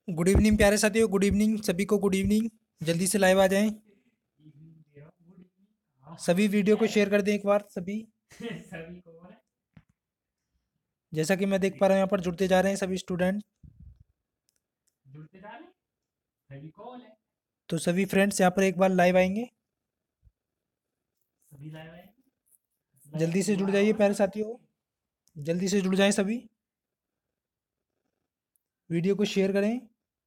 Good evening प्यारे साथियों, good evening सभी को। Good evening. जल्दी से लाइव आ जाएं। सभी वीडियो को शेयर कर दें एक बार सभी। जैसा कि मैं देख पा रहा हूँ यहाँ पर जुड़ते जा रहे हैं सभी स्टूडेंट। तो सभी फ्रेंड्स यहाँ पर एक बार लाइव आएंगे। जल्दी से जुड़ जाइए प्यारे साथियों, जल्दी से जुड़ जाएं सभी। वीडियो को शेयर करें।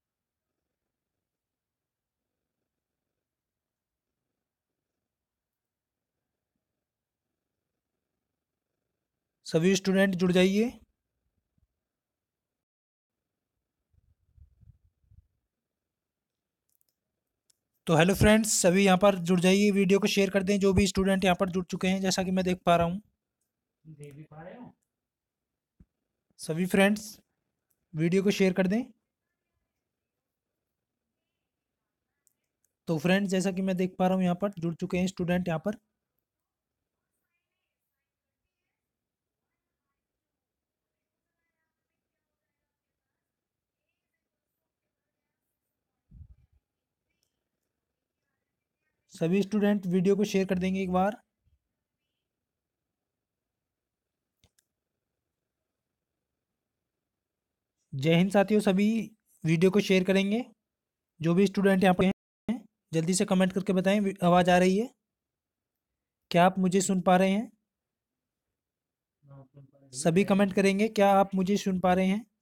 सभी स्टूडेंट जुड़ जाइए। तो हेलो फ्रेंड्स, सभी यहाँ पर जुड़ जाइए, वीडियो को शेयर कर दें जो भी स्टूडेंट यहाँ पर जुड़ चुके हैं, जैसा कि मैं देख पा रहा हूँ। सभी फ्रेंड्स वीडियो को शेयर कर दें। तो फ्रेंड्स जैसा कि मैं देख पा रहा हूँ यहाँ पर जुड़ चुके हैं स्टूडेंट यहाँ पर। सभी स्टूडेंट वीडियो को शेयर कर देंगे एक बार। जय हिंद साथियों, सभी वीडियो को शेयर करेंगे जो भी स्टूडेंट यहाँ पे हैं। जल्दी से कमेंट करके बताएं आवाज़ आ रही है, क्या आप मुझे सुन पा रहे हैं? सभी कमेंट करेंगे, क्या आप मुझे सुन पा रहे हैं?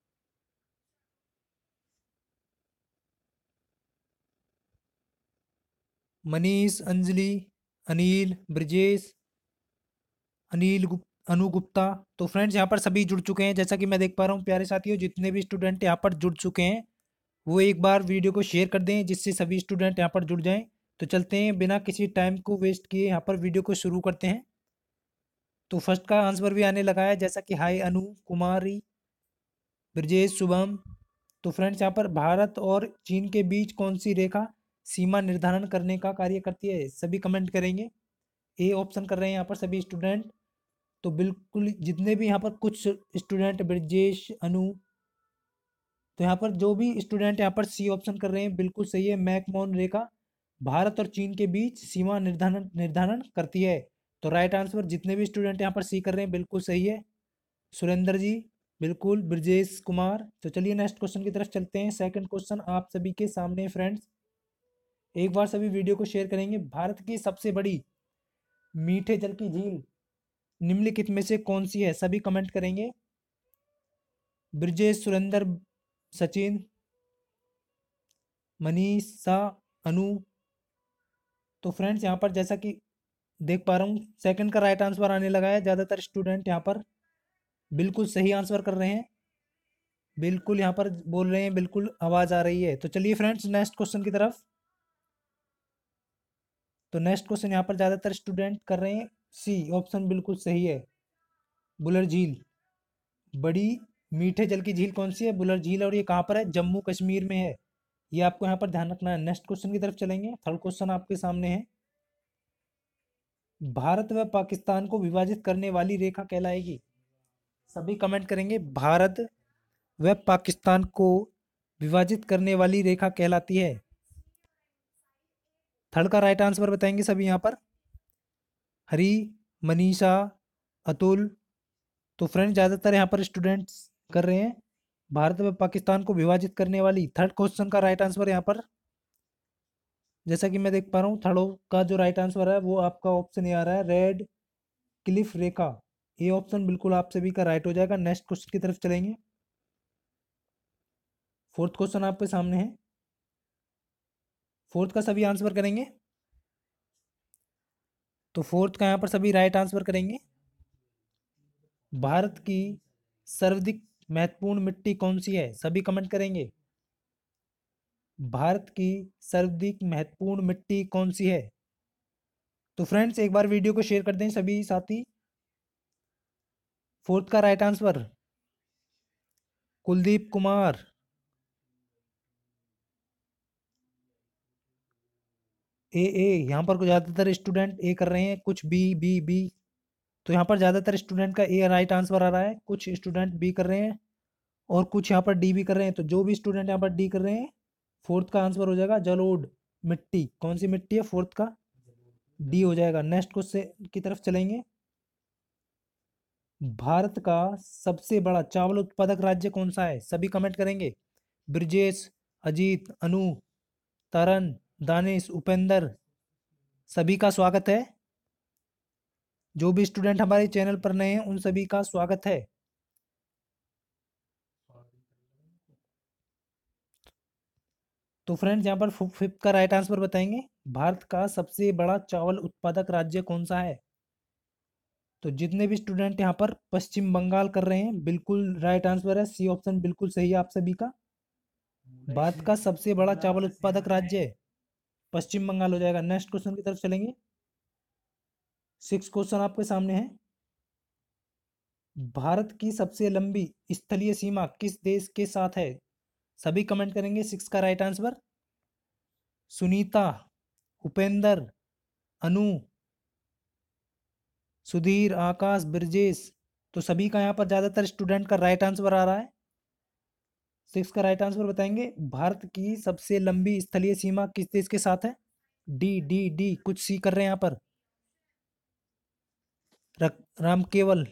मनीष, अंजलि, अनिल, ब्रजेश, अनु गुप्ता। तो फ्रेंड्स यहाँ पर सभी जुड़ चुके हैं, जैसा कि मैं देख पा रहा हूँ। प्यारे साथियों, जितने भी स्टूडेंट यहाँ पर जुड़ चुके हैं वो एक बार वीडियो को शेयर कर दें जिससे सभी स्टूडेंट यहाँ पर जुड़ जाएं। तो चलते हैं, बिना किसी टाइम को वेस्ट किए यहाँ पर वीडियो को शुरू करते हैं। तो फर्स्ट का आंसर भी आने लगा है, जैसा कि हाय अनु कुमारी, ब्रजेश, शुभम। तो फ्रेंड्स यहाँ पर भारत और चीन के बीच कौन सी रेखा सीमा निर्धारण करने का कार्य करती है? सभी कमेंट करेंगे। ए ऑप्शन कर रहे हैं यहाँ पर सभी स्टूडेंट। तो बिल्कुल जितने भी यहाँ पर कुछ स्टूडेंट ब्रजेश, अनु, तो यहाँ पर जो भी स्टूडेंट यहाँ पर सी ऑप्शन कर रहे हैं बिल्कुल सही है। मैकमोहन रेखा भारत और चीन के बीच सीमा निर्धारण निर्धारण करती है। तो राइट आंसर जितने भी स्टूडेंट यहाँ पर सी कर रहे हैं बिल्कुल सही है। सुरेंद्र जी बिल्कुल, ब्रजेश कुमार। तो चलिए नेक्स्ट क्वेश्चन की तरफ चलते हैं। सेकंड क्वेश्चन आप सभी के सामने फ्रेंड्स। एक बार सभी वीडियो को शेयर करेंगे। भारत की सबसे बड़ी मीठे जल की झील निम्नलिखित में से कौन सी है? सभी कमेंट करेंगे। ब्रजेश, सुरेंद्र, सचिन, मनीषा, अनु। तो फ्रेंड्स यहाँ पर जैसा कि देख पा रहा हूँ सेकंड का राइट आंसर आने लगा है। ज़्यादातर स्टूडेंट यहाँ पर बिल्कुल सही आंसर कर रहे हैं, बिल्कुल यहाँ पर बोल रहे हैं, बिल्कुल आवाज़ आ रही है। तो चलिए फ्रेंड्स नेक्स्ट क्वेश्चन की तरफ। तो नेक्स्ट क्वेश्चन यहाँ पर ज़्यादातर स्टूडेंट कर रहे हैं सी ऑप्शन बिल्कुल सही है। बुलर झील, बड़ी मीठे जल की झील कौन सी है? बुलर झील। और ये कहाँ पर है? जम्मू कश्मीर में है। ये आपको यहाँ पर ध्यान रखना है। नेक्स्ट क्वेश्चन की तरफ चलेंगे। थर्ड क्वेश्चन आपके सामने है। भारत व पाकिस्तान को विभाजित करने वाली रेखा कहलाएगी? सभी कमेंट करेंगे। भारत व पाकिस्तान को विभाजित करने वाली रेखा कहलाती है। थर्ड का राइट आंसर बताएंगे सभी यहाँ पर। हरी, मनीषा, अतुल। तो फ्रेंड ज़्यादातर यहाँ पर स्टूडेंट्स कर रहे हैं भारत व पाकिस्तान को विभाजित करने वाली। थर्ड क्वेश्चन का राइट आंसर यहाँ पर जैसा कि मैं देख पा रहा हूँ, थर्ड का जो राइट आंसर है वो आपका ऑप्शन ये आ रहा है, रेड क्लिफ रेखा। ये ऑप्शन बिल्कुल आप सभी का राइट हो जाएगा। नेक्स्ट क्वेश्चन की तरफ चलेंगे। फोर्थ क्वेश्चन आपके सामने है। फोर्थ का सभी आंसर करेंगे। तो फोर्थ का यहाँ पर सभी राइट आंसर करेंगे। भारत की सर्वाधिक महत्वपूर्ण मिट्टी कौन सी है? सभी कमेंट करेंगे। भारत की सर्वाधिक महत्वपूर्ण मिट्टी कौन सी है? तो फ्रेंड्स एक बार वीडियो को शेयर कर दें सभी साथी। फोर्थ का right answer Kuldeep Kumar. A यहाँ पर ज़्यादातर स्टूडेंट ए कर रहे हैं, कुछ बी बी बी। तो यहाँ पर ज़्यादातर स्टूडेंट का ए राइट आंसर आ रहा है, कुछ स्टूडेंट बी कर रहे हैं और कुछ यहाँ पर डी भी कर रहे हैं। तो जो भी स्टूडेंट यहाँ पर डी कर रहे हैं, फोर्थ का आंसर हो जाएगा जलोढ़ मिट्टी। कौन सी मिट्टी है? फोर्थ का डी हो जाएगा। नेक्स्ट क्वेश्चन की तरफ चलेंगे। भारत का सबसे बड़ा चावल उत्पादक राज्य कौन सा है? सभी कमेंट करेंगे। ब्रजेश, अजीत, अनु, तरन, दानिश, उपेंद्र, सभी का स्वागत है। जो भी स्टूडेंट हमारे चैनल पर नए हैं उन सभी का स्वागत है। तो फ्रेंड्स यहाँ पर फिफ्थ का राइट आंसर बताएंगे। भारत का सबसे बड़ा चावल उत्पादक राज्य कौन सा है? तो जितने भी स्टूडेंट यहाँ पर पश्चिम बंगाल कर रहे हैं, बिल्कुल राइट आंसर है। सी ऑप्शन बिल्कुल सही है आप सभी का। भारत का सबसे बड़ा चावल उत्पादक राज्य पश्चिम बंगाल हो जाएगा। नेक्स्ट क्वेश्चन की तरफ चलेंगे। सिक्स क्वेश्चन आपके सामने है। भारत की सबसे लंबी स्थलीय सीमा किस देश के साथ है? सभी कमेंट करेंगे सिक्स का राइट आंसर। सुनीता, उपेंद्र, अनु, सुधीर, आकाश, ब्रजेश, तो सभी का यहाँ पर ज्यादातर स्टूडेंट का राइट आंसर आ रहा है। सिक्स का राइट आंसर बताएंगे। भारत की सबसे लंबी स्थलीय सीमा किस देश के साथ है? डी डी डी, कुछ सी कर रहे हैं यहाँ पर। राम केवल।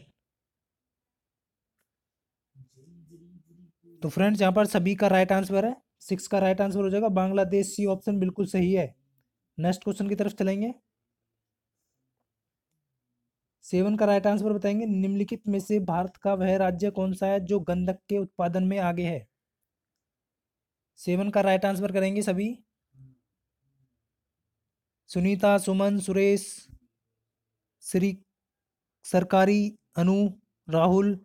तो फ्रेंड्स यहाँ पर सभी का राइट आंसर है। सिक्स का राइट आंसर हो जाएगा बांग्लादेश। सी ऑप्शन बिल्कुल सही है। नेक्स्ट क्वेश्चन की तरफ चलेंगे। सेवन का राइट आंसर बताएंगे। निम्नलिखित में से भारत का वह राज्य कौन सा है जो गंधक के उत्पादन में आगे है? सेवन का राइट आंसर करेंगे सभी। सुनीता, सुमन, सुरेश, श्री, सरकारी, अनु, राहुल।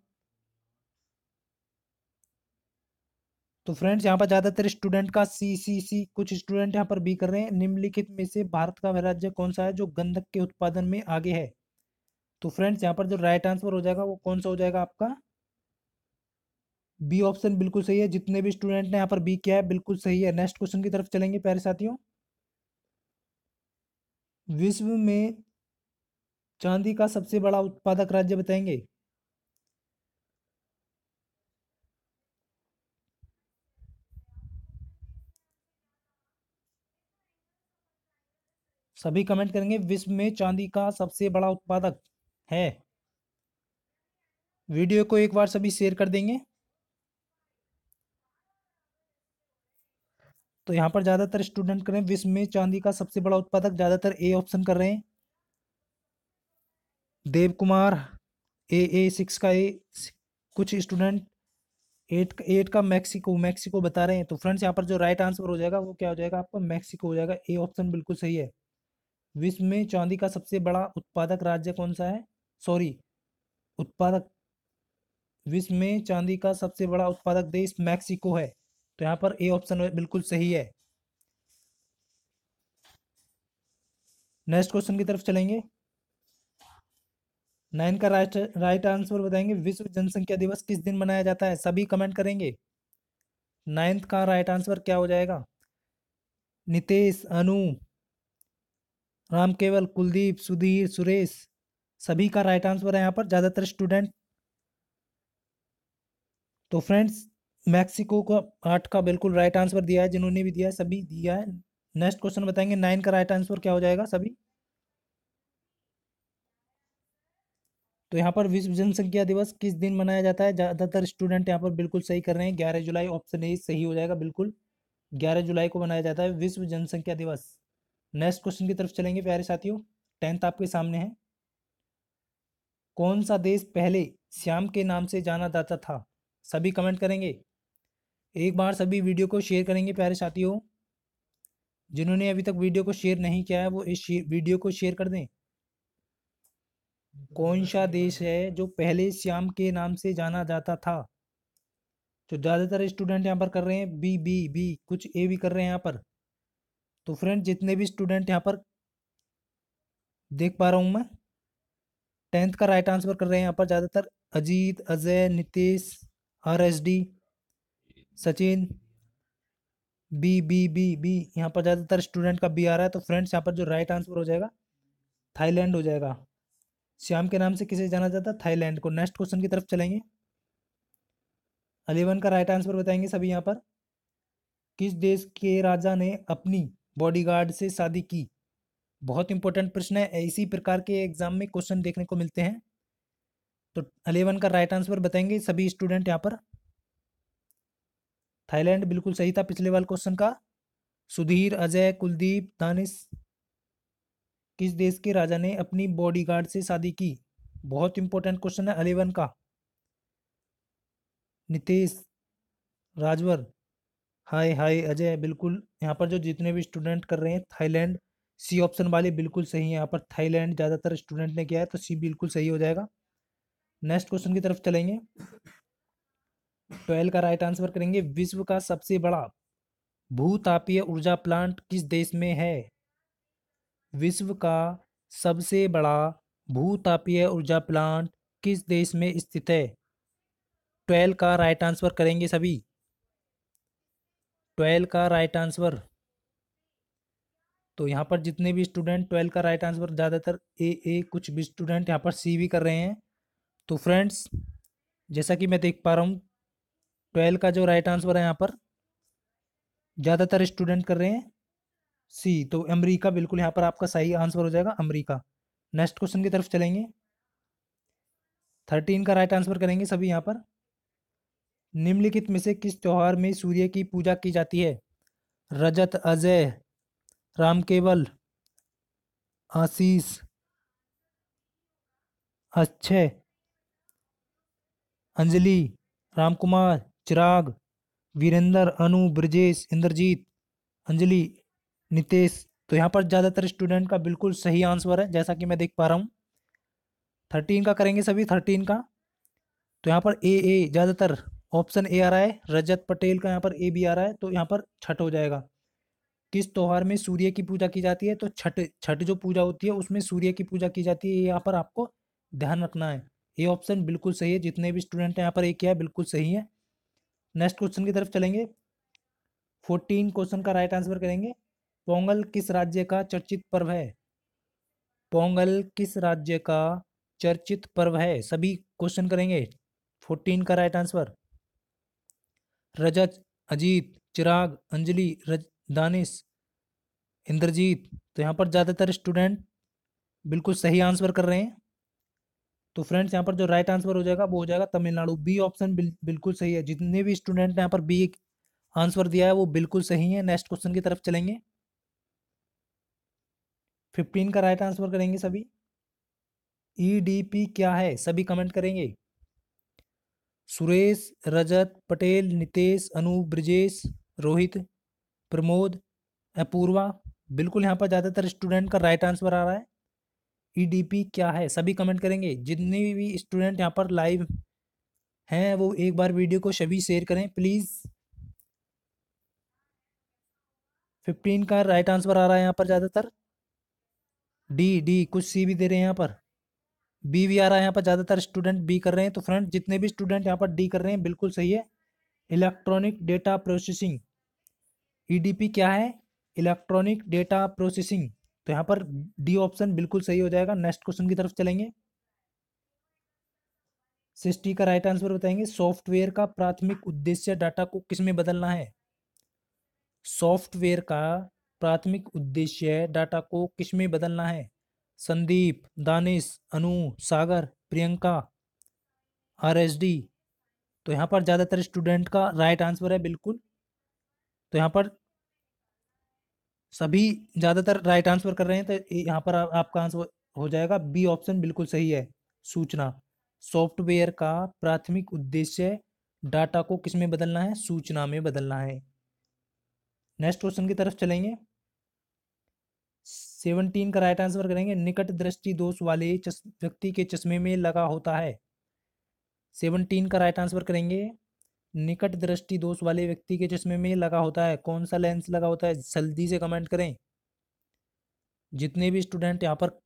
तो फ्रेंड्स यहाँ पर ज्यादातर स्टूडेंट का सी, कुछ स्टूडेंट यहाँ पर बी कर रहे हैं। निम्नलिखित में से भारत का वह राज्य कौन सा है जो गंधक के उत्पादन में आगे है? तो फ्रेंड्स यहाँ पर जो राइट आंसर हो जाएगा वो कौन सा हो जाएगा आपका? बी ऑप्शन बिल्कुल सही है। जितने भी स्टूडेंट ने यहाँ पर बी किया है बिल्कुल सही है। नेक्स्ट क्वेश्चन की तरफ चलेंगे प्यारे साथियों। विश्व में चांदी का सबसे बड़ा उत्पादक राज्य बताएंगे। सभी कमेंट करेंगे। विश्व में चांदी का सबसे बड़ा उत्पादक है। वीडियो को एक बार सभी शेयर कर देंगे। तो यहाँ पर ज्यादातर स्टूडेंट करें विश्व में चांदी का सबसे बड़ा उत्पादक, ज्यादातर ए ऑप्शन कर रहे हैं। देव कुमार, ए सिक्स का ए। कुछ स्टूडेंट एट एट का मैक्सिको, मैक्सिको बता रहे हैं। तो फ्रेंड्स यहाँ पर जो राइट आंसर हो जाएगा वो क्या हो जाएगा आपका? मैक्सिको हो जाएगा। ए ऑप्शन बिल्कुल सही है। विश्व में चांदी का सबसे बड़ा उत्पादक राज्य कौन सा है? सॉरी, उत्पादक। विश्व में चांदी का सबसे बड़ा उत्पादक देश मैक्सिको है। तो यहाँ पर ए ऑप्शन बिल्कुल सही है। नेक्स्ट क्वेश्चन की तरफ चलेंगे। नाइन का राइट आंसर बताएंगे। विश्व जनसंख्या दिवस किस दिन मनाया जाता है? सभी कमेंट करेंगे। नाइन्थ का राइट आंसर क्या हो जाएगा? नितेश, अनु, राम केवल, कुलदीप, सुधीर, सुरेश, सभी का राइट आंसर है यहाँ पर ज्यादातर स्टूडेंट। तो फ्रेंड्स मैक्सिको को 8 का बिल्कुल राइट आंसर दिया है। जिन्होंने भी दिया है सभी दिया है। नेक्स्ट क्वेश्चन बताएंगे। 9 का राइट आंसर क्या हो जाएगा सभी? तो यहाँ पर विश्व जनसंख्या दिवस किस दिन मनाया जाता है? ज्यादातर स्टूडेंट यहाँ पर बिल्कुल सही कर रहे हैं। 11 जुलाई, ऑप्शन ए सही हो जाएगा बिल्कुल। 11 जुलाई को मनाया जाता है विश्व जनसंख्या दिवस। नेक्स्ट क्वेश्चन की तरफ चलेंगे प्यारे साथियों। 10th आपके सामने है। कौन सा देश पहले श्याम के नाम से जाना जाता था? सभी कमेंट करेंगे। एक बार सभी वीडियो को शेयर करेंगे प्यारे साथियों। जिन्होंने अभी तक वीडियो को शेयर नहीं किया है वो इस वीडियो को शेयर कर दें। कौन सा देश है जो पहले श्याम के नाम से जाना जाता था? तो ज्यादातर स्टूडेंट यहाँ पर कर रहे हैं बी बी बी, कुछ ए भी कर रहे हैं यहाँ पर। तो फ्रेंड जितने भी स्टूडेंट यहाँ पर देख पा रहा हूँ मैं, 10th का राइट आंसर कर रहे हैं यहाँ पर ज्यादातर। अजीत, अजय, नितेश, RSD, सचिन, बी यहाँ पर ज्यादातर स्टूडेंट का बी आ रहा है। तो फ्रेंड्स यहाँ पर जो राइट आंसर हो जाएगा थाईलैंड हो जाएगा। श्याम के नाम से किसे जाना जाता है? थाईलैंड को। नेक्स्ट क्वेश्चन की तरफ चलेंगे। 11 का राइट आंसर बताएंगे सभी यहाँ पर। किस देश के राजा ने अपनी बॉडीगार्ड से शादी की? बहुत इंपॉर्टेंट प्रश्न है, इसी प्रकार के एग्जाम में क्वेश्चन देखने को मिलते हैं। तो 11 का राइट आंसर बताएंगे सभी स्टूडेंट यहाँ पर। थाईलैंड बिल्कुल सही था पिछले वाले क्वेश्चन का। सुधीर, अजय, कुलदीप, दानिश, किस देश के राजा ने अपनी बॉडीगार्ड से शादी की? बहुत इंपॉर्टेंट क्वेश्चन है 11 का। नितेश, राजवर, हाय हाय अजय, बिल्कुल यहाँ पर जो जितने भी स्टूडेंट कर रहे हैं थाईलैंड, सी ऑप्शन वाले बिल्कुल सही है। यहाँ पर थाईलैंड ज़्यादातर स्टूडेंट ने किया है, तो सी बिल्कुल सही हो जाएगा। नेक्स्ट क्वेश्चन की तरफ चलेंगे। 12 का राइट आंसर करेंगे। विश्व का सबसे बड़ा भूतापीय ऊर्जा प्लांट किस देश में है? विश्व का सबसे बड़ा भूतापीय ऊर्जा प्लांट किस देश में स्थित है? 12 का राइट आंसर करेंगे सभी। 12 का राइट आंसर। तो यहाँ पर जितने भी स्टूडेंट 12 का राइट आंसर, ज़्यादातर ए, कुछ भी स्टूडेंट यहाँ पर सी भी कर रहे हैं। तो फ्रेंड्स, जैसा कि मैं देख पा रहा हूँ 12 का जो राइट आंसर है यहाँ पर ज़्यादातर स्टूडेंट कर रहे हैं सी। तो अमेरिका बिल्कुल यहाँ पर आपका सही आंसर हो जाएगा, अमेरिका। नेक्स्ट क्वेश्चन की तरफ चलेंगे। 13 का राइट आंसर करेंगे सभी यहाँ पर। निम्नलिखित में से किस त्योहार में सूर्य की पूजा की जाती है? रजत, अजय, राम केवल, आशीष, अक्षय, अंजलि, रामकुमार, चिराग, वीरेंद्र, अनु, ब्रजेश, इंद्रजीत, अंजलि, नितेश। तो यहाँ पर ज़्यादातर स्टूडेंट का बिल्कुल सही आंसर है, जैसा कि मैं देख पा रहा हूँ। 13 का करेंगे सभी, 13 का। तो यहाँ पर ए ज़्यादातर ऑप्शन ए आ रहा है, रजत पटेल का यहाँ पर ए भी आ रहा है, तो यहाँ पर छठ हो जाएगा। किस त्योहार में सूर्य की पूजा की जाती है? तो छठ, छठ जो पूजा होती है उसमें सूर्य की पूजा की जाती है, यहाँ पर आपको ध्यान रखना है। ये ऑप्शन बिल्कुल सही है, जितने भी स्टूडेंट हैं यहाँ पर ए किया है बिल्कुल सही है। नेक्स्ट क्वेश्चन की तरफ चलेंगे। 14 क्वेश्चन का राइट आंसर करेंगे। पोंगल किस राज्य का चर्चित पर्व है? पोंगल किस राज्य का चर्चित पर्व है? सभी क्वेश्चन करेंगे। 14 का राइट आंसर। रजत, अजीत, चिराग, अंजलि, दानिश, इंद्रजीत। तो यहाँ पर ज़्यादातर स्टूडेंट बिल्कुल सही आंसर कर रहे हैं। तो फ्रेंड्स, यहाँ पर जो राइट आंसर हो जाएगा वो हो जाएगा तमिलनाडु। बी ऑप्शन बिल्कुल सही है, जितने भी स्टूडेंट ने यहाँ पर बी आंसर दिया है वो बिल्कुल सही है। नेक्स्ट क्वेश्चन की तरफ चलेंगे। 15 का राइट आंसर करेंगे सभी। ईडीपी क्या है? सभी कमेंट करेंगे। सुरेश, रजत, पटेल, नितेश, अनु, ब्रजेश, रोहित, प्रमोद, अपूर्वा। बिल्कुल यहाँ पर ज़्यादातर स्टूडेंट का राइट आंसर आ रहा है। ईडीपी क्या है? सभी कमेंट करेंगे। जितने भी स्टूडेंट यहाँ पर लाइव हैं वो एक बार वीडियो को सभी शेयर करें प्लीज़। 15 का राइट आंसर आ रहा है यहाँ पर ज़्यादातर। डी, कुछ सी भी दे रहे हैं यहाँ पर। बी भी आ रहा है यहाँ पर, ज़्यादातर स्टूडेंट बी कर रहे हैं। तो फ्रेंड, जितने भी स्टूडेंट यहाँ पर डी कर रहे हैं बिल्कुल सही है। इलेक्ट्रॉनिक डेटा प्रोसेसिंग, ईडीपी क्या है? Electronic data processing. तो यहाँ पर डी ऑप्शन बिल्कुल सही हो जाएगा। नेक्स्ट क्वेश्चन की तरफ चलेंगे। 60 का राइट आंसर बताएंगे। सॉफ्टवेयर का प्राथमिक उद्देश्य डाटा को किसमें बदलना है? सॉफ्टवेयर का प्राथमिक उद्देश्य डाटा को किसमें बदलना है? संदीप, दानिश, अनु, सागर, प्रियंका, आरएसडी। तो यहाँ पर ज़्यादातर स्टूडेंट का राइट आंसर है बिल्कुल। तो यहाँ पर सभी ज़्यादातर राइट आंसर कर रहे हैं, तो यहाँ पर आपका आंसर हो जाएगा बी ऑप्शन बिल्कुल सही है, सूचना। सॉफ्टवेयर का प्राथमिक उद्देश्य डाटा को किस में बदलना है? सूचना में बदलना है। नेक्स्ट क्वेश्चन की तरफ चलेंगे। 17 का राइट आंसर करेंगे। निकट दृष्टि दोष वाले व्यक्ति के चश्मे में लगा होता है। 17 का राइट आंसर करेंगे। निकट दृष्टि दोष वाले व्यक्ति के चश्मे में लगा होता है, कौन सा लेंस लगा होता है? जल्दी से कमेंट करें। जितने भी स्टूडेंट यहाँ पर,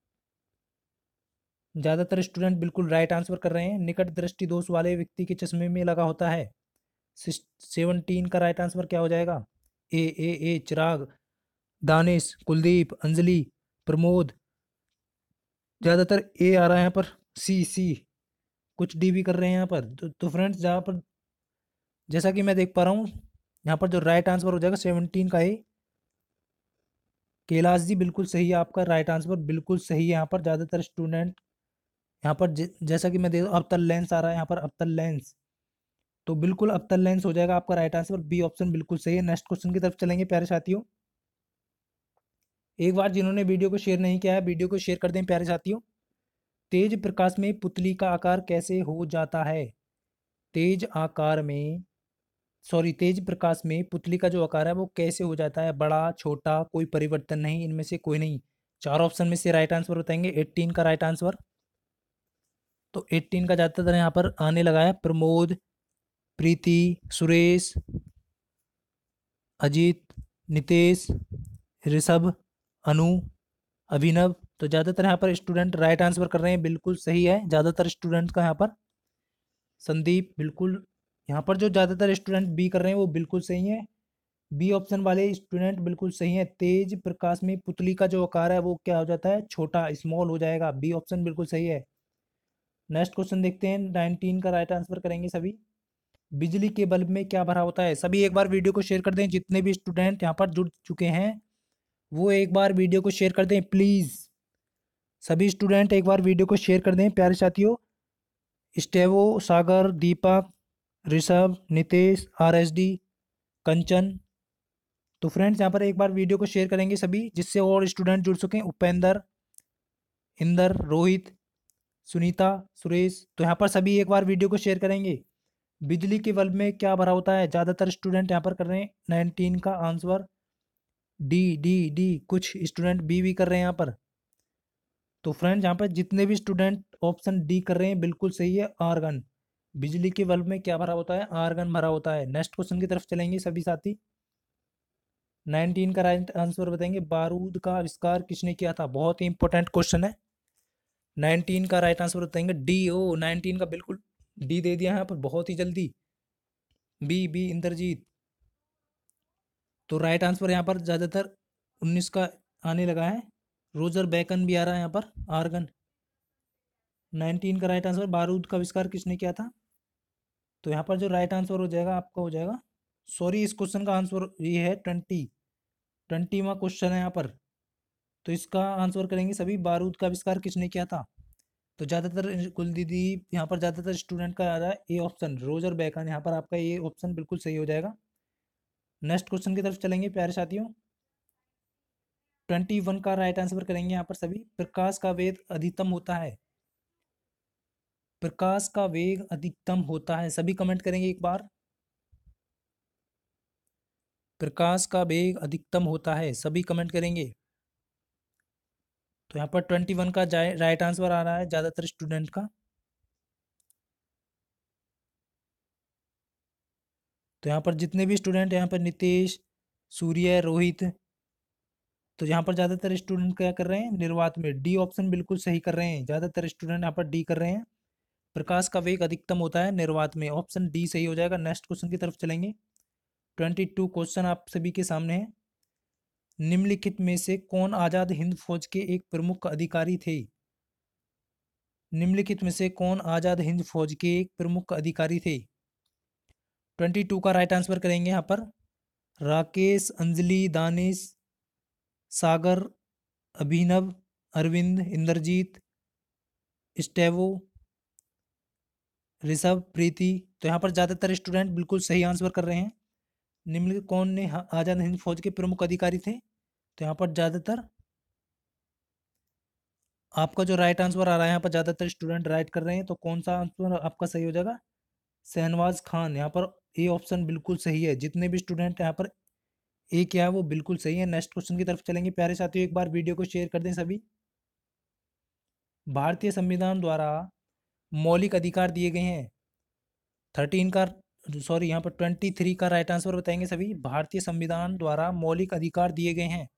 ज़्यादातर स्टूडेंट बिल्कुल राइट आंसर कर रहे हैं। निकट दृष्टि दोष वाले व्यक्ति के चश्मे में लगा होता है। 17 का राइट आंसर क्या हो जाएगा? ए चिराग, दानिश, कुलदीप, अंजलि, प्रमोद। ज़्यादातर ए आ रहा है यहाँ पर। सी, कुछ डी भी कर रहे हैं यहाँ पर। तो फ्रेंड्स, जहाँ पर जैसा कि मैं देख पा रहा हूँ यहाँ पर जो राइट आंसर हो जाएगा 17 का ए। कैलाश जी बिल्कुल सही है, आपका राइट आंसर बिल्कुल सही है। यहाँ पर ज़्यादातर स्टूडेंट यहाँ पर जैसा कि मैं देख अवतल लेंस आ रहा है, यहाँ पर अवतल लेंस, तो बिल्कुल अवतल लेंस हो जाएगा आपका राइट आंसर। बी ऑप्शन बिल्कुल सही है। नेक्स्ट क्वेश्चन की तरफ चलेंगे प्यारे साथियों। एक बार जिन्होंने वीडियो को शेयर नहीं किया है, वीडियो को शेयर कर दें प्यारे साथियों। तेज प्रकाश में पुतली का आकार कैसे हो जाता है? तेज आकार में सॉरी तेज प्रकाश में पुतली का जो आकार है वो कैसे हो जाता है? बड़ा, छोटा, कोई परिवर्तन नहीं, इनमें से कोई नहीं। चार ऑप्शन में से राइट आंसर बताएंगे। 18 का राइट आंसर, तो 18 का ज़्यादातर यहाँ पर आने लगा है। प्रमोद, प्रीति, सुरेश, अजीत, नितेश, ऋषभ, अनु, अभिनव। तो ज़्यादातर यहाँ पर स्टूडेंट राइट आंसर कर रहे हैं, बिल्कुल सही है ज़्यादातर स्टूडेंट का यहाँ पर। संदीप बिल्कुल, यहाँ पर जो ज़्यादातर स्टूडेंट बी कर रहे हैं वो बिल्कुल सही है। बी ऑप्शन वाले स्टूडेंट बिल्कुल सही है। तेज प्रकाश में पुतली का जो आकार है वो क्या हो जाता है? छोटा, स्मॉल हो जाएगा। बी ऑप्शन बिल्कुल सही है। नेक्स्ट क्वेश्चन देखते हैं। 19 का राइट आंसर करेंगे सभी। बिजली के बल्ब में क्या भरा होता है? सभी एक बार वीडियो को शेयर कर दें, जितने भी स्टूडेंट यहाँ पर जुड़ चुके हैं वो एक बार वीडियो को शेयर कर दें प्लीज़। सभी स्टूडेंट एक बार वीडियो को शेयर कर दें प्यारे साथियों। स्टेवो, सागर, दीपक, ऋषभ, नितेश, RSD, कंचन। तो फ्रेंड्स यहाँ पर एक बार वीडियो को शेयर करेंगे सभी, जिससे और स्टूडेंट जुड़ सकें। उपेंद्र, इंदर, रोहित, सुनीता, सुरेश। तो यहाँ पर सभी एक बार वीडियो को शेयर करेंगे। बिजली के बल्ब में क्या भरा होता है? ज़्यादातर स्टूडेंट यहाँ पर कर रहे हैं 19 का आंसर डी डी डी। कुछ स्टूडेंट बी भी कर रहे हैं यहाँ पर। तो फ्रेंड्स यहाँ पर जितने भी स्टूडेंट ऑप्शन डी कर रहे हैं बिल्कुल सही है, आर्गन। बिजली के बल्ब में क्या भरा होता है? आर्गन भरा होता है। नेक्स्ट क्वेश्चन की तरफ चलेंगे सभी साथी। 19 का राइट आंसर बताएंगे। बारूद का आविष्कार किसने किया था? बहुत ही इंपॉर्टेंट क्वेश्चन है। 19 का राइट आंसर बताएंगे डी। ओ 19 का बिल्कुल डी दे दिया यहाँ पर बहुत ही जल्दी। B B Inderjeet. तो राइट आंसर यहाँ पर ज़्यादातर 19 का आने लगा है। रोजर बैकन भी आ रहा है यहाँ पर, आर्गन। 19 का राइट आंसर, बारूद का आविष्कार किसने किया था? तो यहाँ पर जो राइट आंसर हो जाएगा आपका हो जाएगा, सॉरी इस क्वेश्चन का आंसर ये है 20वां क्वेश्चन है यहाँ पर। तो इसका आंसर करेंगे सभी। बारूद का आविष्कार किसने किया था? तो ज़्यादातर कुल दीदी यहाँ पर ज़्यादातर स्टूडेंट का आ रहा है ए ऑप्शन, रोजर बैकन। यहाँ पर आपका ये ऑप्शन बिल्कुल सही हो जाएगा। नेक्स्ट क्वेश्चन की तरफ चलेंगे प्यारे साथियों। 21 का राइट आंसर करेंगे यहाँ पर सभी। प्रकाश का वेग अधिकतम होता है। प्रकाश का वेग अधिकतम होता है, सभी कमेंट करेंगे एक बार। प्रकाश का वेग अधिकतम होता है, सभी कमेंट करेंगे। तो यहाँ पर 21 का राइट आंसर आ रहा है ज़्यादातर स्टूडेंट का। तो यहाँ पर जितने भी स्टूडेंट यहाँ पर नितेश, सूर्य, रोहित, तो यहाँ पर ज़्यादातर स्टूडेंट क्या कर रहे हैं? निर्वात में डी ऑप्शन बिल्कुल सही कर रहे हैं। ज़्यादातर स्टूडेंट यहाँ पर डी कर रहे हैं। प्रकाश का वेग अधिकतम होता है निर्वात में, ऑप्शन डी सही हो जाएगा। नेक्स्ट क्वेश्चन की तरफ चलेंगे। 22 क्वेश्चन आप सभी के सामने है। निम्नलिखित में से कौन आज़ाद हिंद फौज के एक प्रमुख अधिकारी थे? निम्नलिखित में से कौन आज़ाद हिंद फौज के एक प्रमुख अधिकारी थे? 22 का राइट आंसर करेंगे यहाँ पर। राकेश, अंजलि, दानिश, सागर, अभिनव, अरविंद, इंद्रजीत, स्टेवो, ऋषभ, प्रीति। तो यहाँ पर ज़्यादातर स्टूडेंट बिल्कुल सही आंसर कर रहे हैं। निम्नलिखित कौन ने आज़ाद हिंद फौज के प्रमुख अधिकारी थे? तो यहाँ पर ज़्यादातर आपका जो राइट आंसर आ रहा है, यहाँ पर ज़्यादातर स्टूडेंट राइट कर रहे हैं। तो कौन सा आंसर आपका सही हो जाएगा? शहनवाज खान। यहाँ पर ए ऑप्शन बिल्कुल सही है। जितने भी स्टूडेंट यहाँ पर ए क्या है वो बिल्कुल सही है। नेक्स्ट क्वेश्चन की तरफ चलेंगे प्यारे साथियों। एक बार वीडियो को शेयर कर दें सभी। भारतीय संविधान द्वारा मौलिक अधिकार दिए गए हैं। 13 का सॉरी यहाँ पर 23 का राइट आंसर बताएंगे सभी। भारतीय संविधान द्वारा मौलिक अधिकार दिए गए हैं।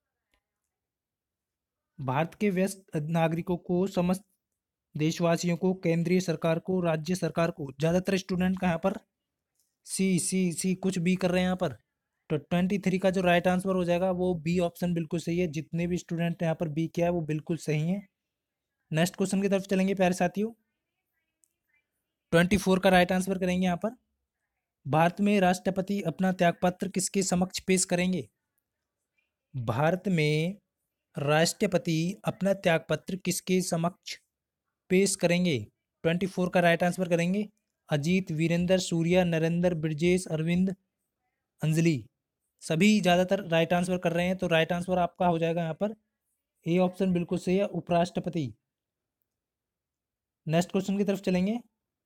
भारत के वयस्क नागरिकों को, समस्त देशवासियों को, केंद्रीय सरकार को, राज्य सरकार को। ज़्यादातर स्टूडेंट का यहाँ पर सी सी सी कुछ भी कर रहे हैं यहाँ पर। तो 23 का जो राइट आंसर हो जाएगा वो बी ऑप्शन बिल्कुल सही है। जितने भी स्टूडेंट यहाँ पर बी किया है वो बिल्कुल सही है। नेक्स्ट क्वेश्चन की तरफ चलेंगे प्यारे साथियों। 24 का राइट आंसर करेंगे यहाँ पर। भारत में राष्ट्रपति अपना त्यागपत्र किसके समक्ष पेश करेंगे? भारत में राष्ट्रपति अपना त्यागपत्र किसके समक्ष पेश करेंगे? 24 का राइट आंसर करेंगे अजीत, वीरेंद्र, सूर्या, नरेंद्र, ब्रजेश, अरविंद, अंजलि। सभी ज़्यादातर राइट आंसर कर रहे हैं, तो राइट आंसर आपका हो जाएगा यहाँ पर ए ऑप्शन बिल्कुल सही है, उपराष्ट्रपति। नेक्स्ट क्वेश्चन की तरफ चलेंगे।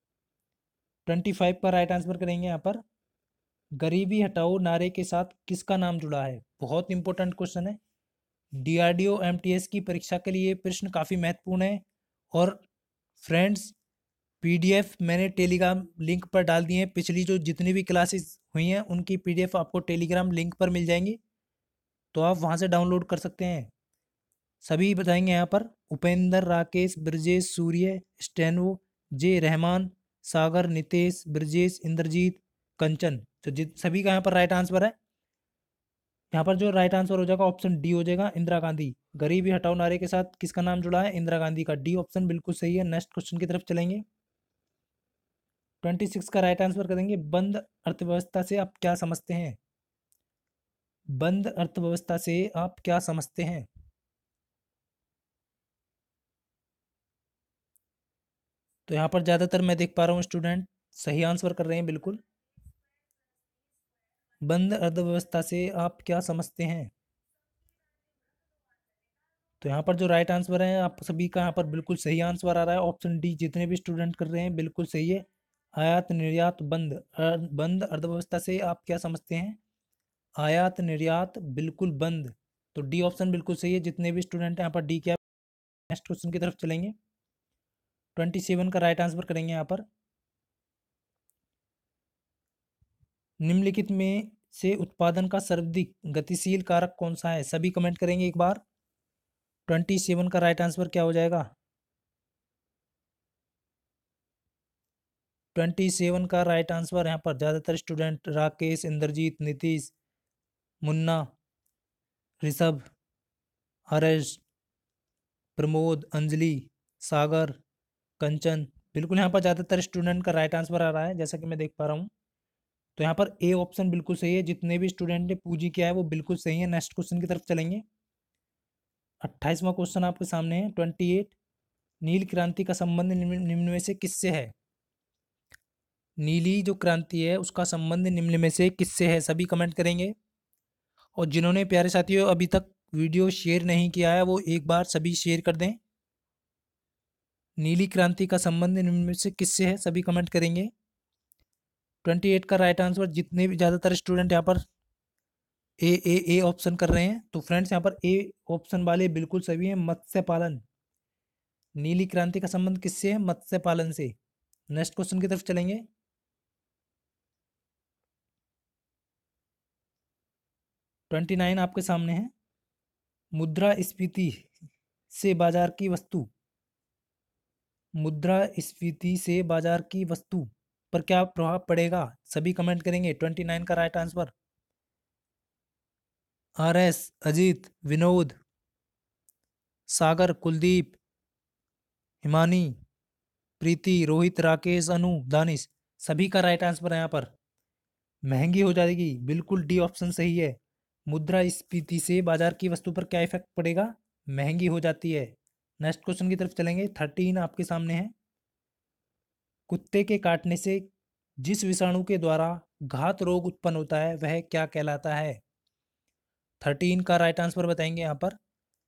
25 का राइट आंसर करेंगे यहाँ पर गरीबी हटाओ नारे के साथ किसका नाम जुड़ा है? बहुत इंपॉर्टेंट क्वेश्चन है। डीआरडीओ एमटीएस की परीक्षा के लिए प्रश्न काफ़ी महत्वपूर्ण है। और फ्रेंड्स, पीडीएफ मैंने टेलीग्राम लिंक पर डाल दिए हैं। पिछली जो जितनी भी क्लासेस हुई हैं उनकी पीडीएफ आपको टेलीग्राम लिंक पर मिल जाएंगी, तो आप वहाँ से डाउनलोड कर सकते हैं। सभी बताएंगे यहाँ पर उपेंद्र, राकेश, ब्रजेश, सूर्य, स्टेनो, जे रहमान, सागर, नितेश, ब्रजेश, इंद्रजीत, कंचन। तो सभी का यहाँ पर राइट आंसर है। यहाँ पर जो राइट आंसर हो जाएगा ऑप्शन डी हो जाएगा, इंदिरा गांधी। गरीबी हटाओ नारे के साथ किसका नाम जुड़ा है? इंदिरा गांधी का। डी ऑप्शन बिल्कुल सही है। नेक्स्ट क्वेश्चन की तरफ चलेंगे। 26 का राइट आंसर कर देंगे बंद अर्थव्यवस्था से आप क्या समझते हैं? बंद अर्थव्यवस्था से आप क्या समझते हैं? तो यहाँ पर ज़्यादातर मैं देख पा रहा हूँ स्टूडेंट सही आंसर कर रहे हैं बिल्कुल। बंद अर्थव्यवस्था से आप क्या समझते हैं? तो यहाँ पर जो राइट आंसर है आप सभी का यहाँ पर बिल्कुल सही आंसर आ रहा है, ऑप्शन डी। जितने भी स्टूडेंट कर रहे हैं बिल्कुल सही है। आयात निर्यात बंद। बंद अर्थव्यवस्था से आप क्या समझते हैं? आयात निर्यात बिल्कुल बंद। तो डी ऑप्शन बिल्कुल सही है। जितने भी स्टूडेंट हैं यहाँ पर डी क्या। नेक्स्ट क्वेश्चन की तरफ चलेंगे। 27 का राइट आंसर करेंगे यहाँ पर निम्नलिखित में से उत्पादन का सर्वाधिक गतिशील कारक कौन सा है? सभी कमेंट करेंगे एक बार। 27 का राइट आंसर क्या हो जाएगा? 27 का राइट आंसर यहाँ पर ज़्यादातर स्टूडेंट राकेश, इंद्रजीत, नीतीश, मुन्ना, ऋषभ, हर्ष, प्रमोद, अंजलि, सागर, कंचन। बिल्कुल यहाँ पर ज़्यादातर स्टूडेंट का राइट आंसर आ रहा है जैसा कि मैं देख पा रहा हूँ। तो यहाँ पर ए ऑप्शन बिल्कुल सही है। जितने भी स्टूडेंट ने पूजी किया है वो बिल्कुल सही है। नेक्स्ट क्वेश्चन की तरफ चलेंगे। 28वां क्वेश्चन आपके सामने है 28। नील क्रांति का संबंध निम्न में से किससे है? नीली जो क्रांति है उसका संबंध निम्न में से किससे है? सभी कमेंट करेंगे। और जिन्होंने प्यारे साथियों अभी तक वीडियो शेयर नहीं किया है वो एक बार सभी शेयर कर दें। नीली क्रांति का संबंध निम्न में से किससे है? सभी कमेंट करेंगे। 28 का राइट आंसर जितने भी ज़्यादातर स्टूडेंट यहाँ पर ए ऑप्शन कर रहे हैं। तो फ्रेंड्स यहाँ पर ए ऑप्शन वाले बिल्कुल सभी हैं, मत्स्य पालन। नीली क्रांति का संबंध किससे है? मत्स्य पालन से। नेक्स्ट क्वेश्चन की तरफ चलेंगे। 29 आपके सामने है मुद्रास्फीति से बाजार की वस्तु। मुद्रास्फीति से बाजार की वस्तु पर क्या प्रभाव पड़ेगा? सभी कमेंट करेंगे। 29 का right answer R S, Ajit, Vinod, Sagar, Kuldeep, Himani, Preeti, Rohit, Rakesh, Anu, Danish. सभी का राइट आंसर है यहाँ पर महंगी हो जाएगी। बिल्कुल डी ऑप्शन सही है। मुद्रास्फीति से बाजार की वस्तु पर क्या इफेक्ट पड़ेगा? महंगी हो जाती है। नेक्स्ट क्वेश्चन की तरफ चलेंगे। 13 आपके सामने है कुत्ते के काटने से जिस विषाणु के द्वारा घात रोग उत्पन्न होता है वह क्या कहलाता है? 13 का राइट आंसर बताएंगे यहाँ पर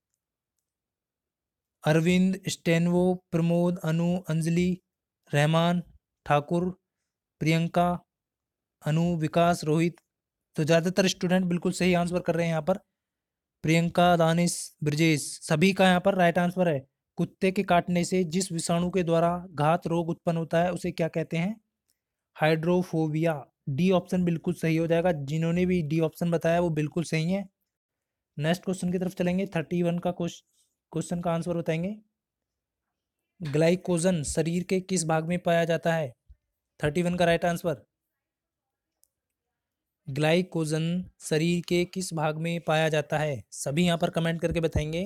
अरविंद, स्टेनवो, प्रमोद, अनु, अंजलि, रहमान, ठाकुर, प्रियंका, अनु, विकास, रोहित। तो ज़्यादातर स्टूडेंट बिल्कुल सही आंसर कर रहे हैं यहाँ पर प्रियंका, दानिश, ब्रजेश। सभी का यहाँ पर राइट आंसर है कुत्ते के काटने से जिस विषाणु के द्वारा घात रोग उत्पन्न होता है उसे क्या कहते हैं? हाइड्रोफोबिया। डी ऑप्शन बिल्कुल सही हो जाएगा। जिन्होंने भी डी ऑप्शन बताया वो बिल्कुल सही है। नेक्स्ट क्वेश्चन की तरफ चलेंगे। 31 का क्वेश्चन का आंसर बताएंगे ग्लाइकोजन शरीर के किस भाग में पाया जाता है? 31 का राइट आंसर ग्लाइकोजन शरीर के किस भाग में पाया जाता है? सभी यहाँ पर कमेंट करके बताएंगे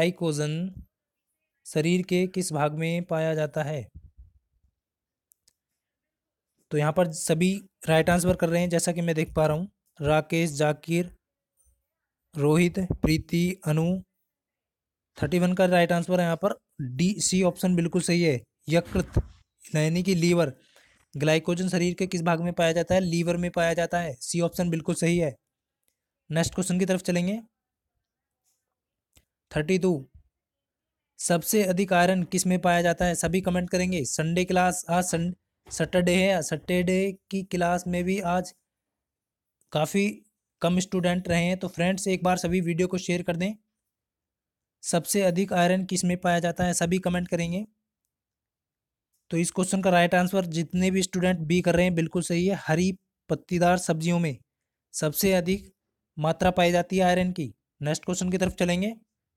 ग्लाइकोजन शरीर के किस भाग में पाया जाता है? तो यहाँ पर सभी राइट आंसर कर रहे हैं जैसा कि मैं देख पा रहा हूँ। राकेश, जाकिर, रोहित, प्रीति, अनु। 31 का राइट आंसर है यहाँ पर डी, सी ऑप्शन बिल्कुल सही है। यकृत यानी कि लीवर। ग्लाइकोजन शरीर के किस भाग में पाया जाता है? लीवर में पाया जाता है। सी ऑप्शन बिल्कुल सही है। नेक्स्ट क्वेश्चन की तरफ चलेंगे। 32। सबसे अधिक आयरन किस में पाया जाता है? सभी कमेंट करेंगे। संडे क्लास आज सैटरडे है, सैटरडे की क्लास में भी आज काफ़ी कम स्टूडेंट रहे हैं, तो फ्रेंड्स एक बार सभी वीडियो को शेयर कर दें। सबसे अधिक आयरन किस में पाया जाता है? सभी कमेंट करेंगे। तो इस क्वेश्चन का राइट आंसर जितने भी स्टूडेंट बी कर रहे हैं बिल्कुल सही है। हरी पत्तीदार सब्जियों में सबसे अधिक मात्रा पाई जाती है आयरन की। नेक्स्ट क्वेश्चन की तरफ चलेंगे।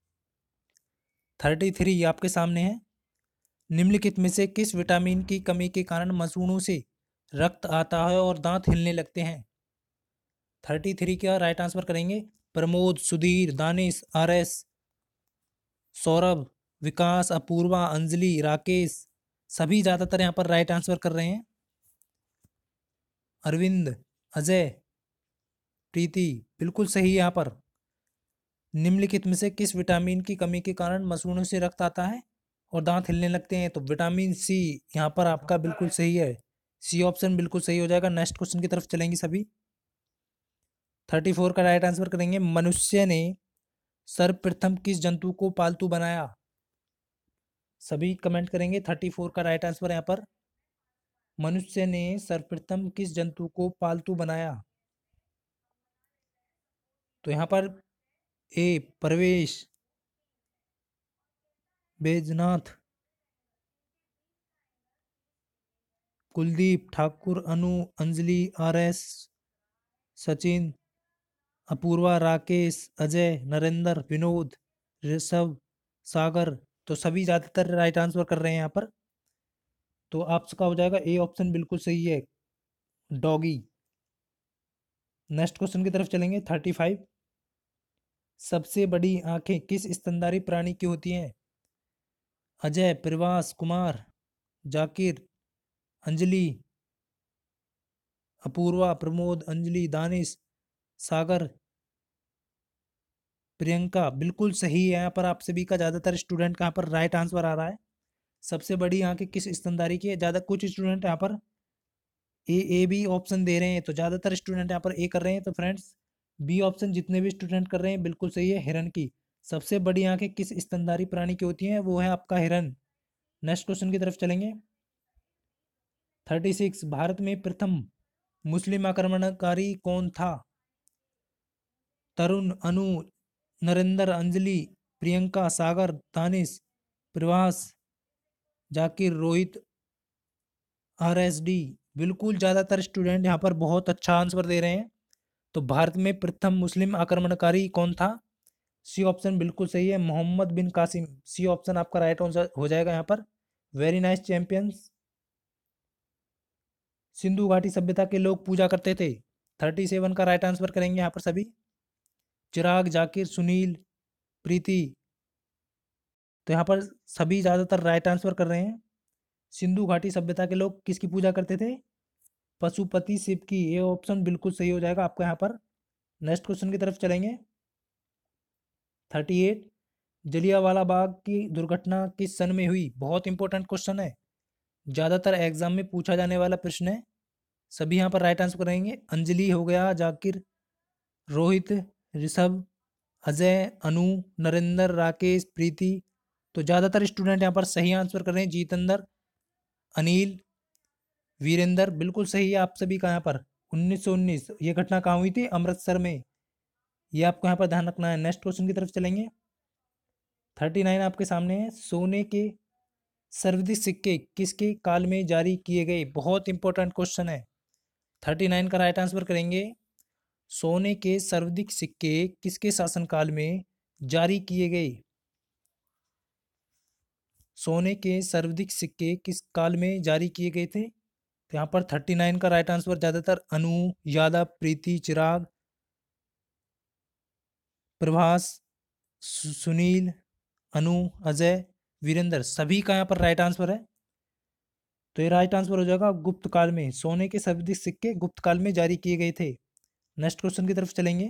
33 आपके सामने है। निम्नलिखित में से किस विटामिन की कमी के कारण मसूड़ों से रक्त आता है और दांत हिलने लगते हैं? 33 का राइट आंसर करेंगे प्रमोद, सुधीर, दानिश, आर एस, सौरभ, विकास, अपूर्वा, अंजलि, राकेश। सभी ज़्यादातर यहाँ पर राइट आंसर कर रहे हैं। अरविंद, अजय, प्रीति बिल्कुल सही है यहाँ पर। निम्नलिखित में से किस विटामिन की कमी के कारण मसूड़ों से रक्त आता है और दांत हिलने लगते हैं? तो विटामिन सी यहाँ पर आपका बिल्कुल सही है। सी ऑप्शन बिल्कुल सही हो जाएगा। नेक्स्ट क्वेश्चन की तरफ चलेंगे सभी। 34 का राइट आंसर करेंगे मनुष्य ने सर्वप्रथम किस जंतु को पालतू बनाया? सभी कमेंट करेंगे। 34 का राइट आंसर यहाँ पर मनुष्य ने सर्वप्रथम किस जंतु को पालतू बनाया? तो यहाँ पर A Pravesh, Baijnath, Kuldeep, Thakur, Anu, Anjali, R S, Sachin, Apoorva, Rakesh, Ajay, Narendra, Vinod, Rishabh, Sagar. तो सभी ज़्यादातर राइट आंसर कर रहे हैं यहाँ पर। तो आपका हो जाएगा ए ऑप्शन बिल्कुल सही है, डॉगी। नेक्स्ट क्वेश्चन की तरफ चलेंगे। 35। सबसे बड़ी आंखें किस स्तनधारी प्राणी की होती हैं? अजय, प्रवास, कुमार, जाकिर, अंजलि, अपूर्वा, प्रमोद, अंजलि, दानिश, सागर, प्रियंका। बिल्कुल सही है। यहाँ पर आप सभी का ज़्यादातर स्टूडेंट का यहाँ पर राइट आंसर आ रहा है। सबसे बड़ी आंखें किस स्तनधारी की है? ज़्यादा कुछ स्टूडेंट यहाँ पर ए बी ऑप्शन दे रहे हैं, तो ज़्यादातर स्टूडेंट यहाँ पर ए कर रहे हैं। तो फ्रेंड्स बी ऑप्शन जितने भी स्टूडेंट कर रहे हैं बिल्कुल सही है, हिरन की। सबसे बड़ी आंखें किस स्तनधारी प्राणी की होती हैं? वो है आपका हिरन। नेक्स्ट क्वेश्चन की तरफ चलेंगे। 36 भारत में प्रथम मुस्लिम आक्रमणकारी कौन था? तरुण, अनु, Narendra, Anjali, Priyanka, Sagar, Danish, Pravas, Zakir, Rohit, R S D. बिल्कुल ज़्यादातर स्टूडेंट यहाँ पर बहुत अच्छा आंसर दे रहे हैं। तो भारत में प्रथम मुस्लिम आक्रमणकारी कौन था? सी ऑप्शन बिल्कुल सही है, मोहम्मद बिन कासिम। सी ऑप्शन आपका राइट आंसर हो जाएगा यहाँ पर। Very nice champions. सिंधु घाटी सभ्यता के लोग पूजा करते थे। 37 का राइट आंसर करेंगे यहाँ पर सभी। चिराग, जाकिर, सुनील, प्रीति। तो यहाँ पर सभी ज़्यादातर राइट आंसर कर रहे हैं। सिंधु घाटी सभ्यता के लोग किसकी पूजा करते थे? पशुपति शिव की। ये ऑप्शन बिल्कुल सही हो जाएगा आपका यहाँ पर। नेक्स्ट क्वेश्चन की तरफ चलेंगे। 38 जलियांवाला बाग की दुर्घटना किस सन में हुई? बहुत इंपॉर्टेंट क्वेश्चन है, ज़्यादातर एग्जाम में पूछा जाने वाला प्रश्न है। सभी यहाँ पर राइट आंसर करेंगे। अंजलि हो गया, जाकिर, रोहित, ऋषभ, अजय, अनु, नरेंद्र, राकेश, प्रीति। तो ज़्यादातर स्टूडेंट यहाँ पर सही आंसर कर रहे हैं। जितेंद्र, अनिल, वीरेंद्र बिल्कुल सही है आप सभी का यहाँ पर। 1919 ये घटना कहाँ हुई थी? अमृतसर में। ये आपको यहाँ पर ध्यान रखना है। नेक्स्ट क्वेश्चन की तरफ चलेंगे। 39 आपके सामने है। सोने के सर्वाधिक सिक्के किसके काल में जारी किए गए? बहुत इंपॉर्टेंट क्वेश्चन है। 39 का राइट आंसर करेंगे। सोने के सर्वाधिक सिक्के किसके शासनकाल में जारी किए गए? सोने के सर्वाधिक सिक्के किस काल में जारी किए गए थे? तो यहाँ पर 39 का राइट आंसर ज़्यादातर अनु, यादव, प्रीति, चिराग, प्रभास, सुनील, अनु, अजय, वीरेंद्र। सभी का यहाँ पर राइट आंसर है। तो ये राइट आंसर हो जाएगा गुप्त काल में। सोने के सफेद सिक्के गुप्त काल में जारी किए गए थे। नेक्स्ट क्वेश्चन की तरफ चलेंगे।